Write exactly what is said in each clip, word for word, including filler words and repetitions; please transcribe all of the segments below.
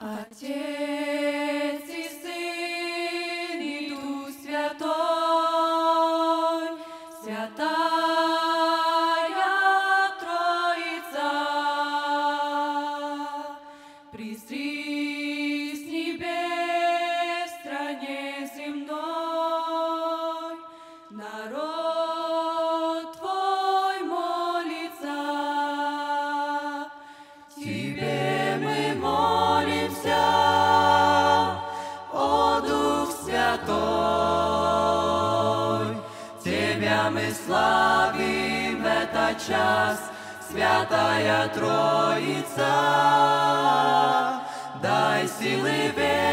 Отец и Сын и Дух Святой, Святая Троица, пристри с небес в стране земной, народ Твой молится. Тебе мы молимся, о Дух Святой. Тебя мы славим в этот час, Святая Троица. Дай силы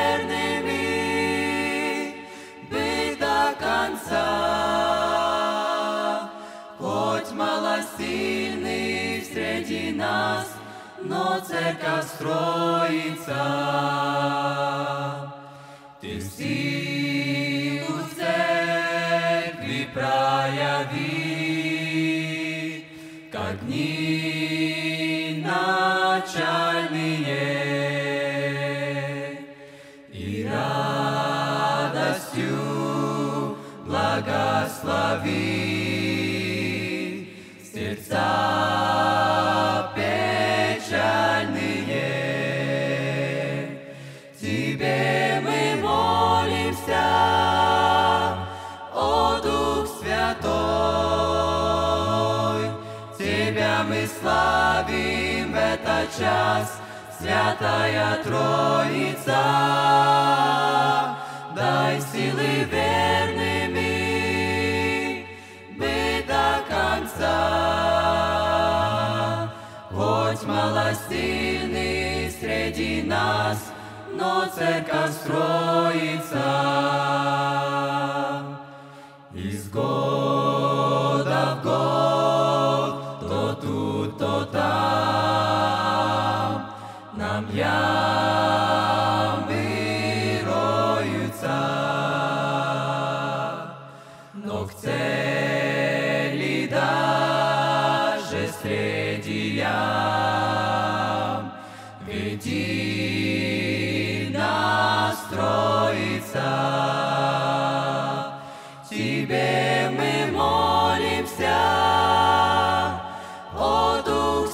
верными быть до конца, хоть малосильный среди нас, но церковь строится. Ты силу в церкви прояви, как дни начальные, и радостью благослови сердца печальные. Тебе мы молимся, о Дух Святой. Тебя мы славим в этот час, Святая Троица. Дай силы верными быть до конца, хоть малосильный среди нас, но церковь строится. Из года в год, то тут, то там, нам ямы роются, но к цели даже среди ям веди нас, Троица. Тебе мы молимся, о Дух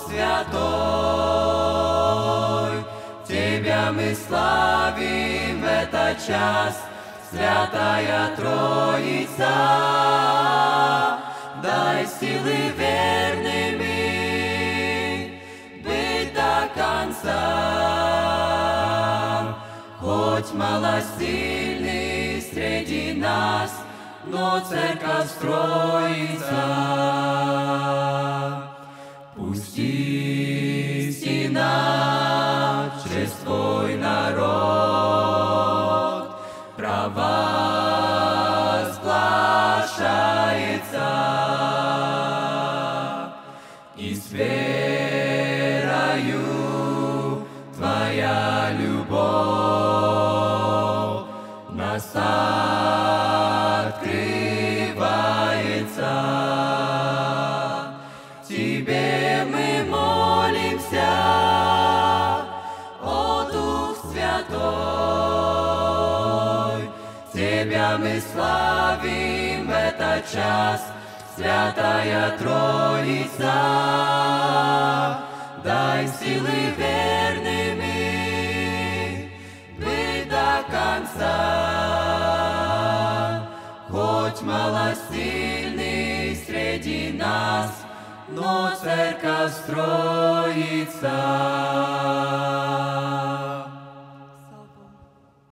Святой. Тебя мы славим в этот час, Святая Троица. Дай силы верными быть до конца, хоть малосильный среди нас, но церковь строится. Пусти стена через Твой народ, провозглашается, и с верою Твоя любовь нас открывается. Тебе мы молимся, о Дух Святой. Тебя мы славим в этот час, Святая Троица. Дай силы верными быть до конца, хоть малосильный среди нас, но церковь строится.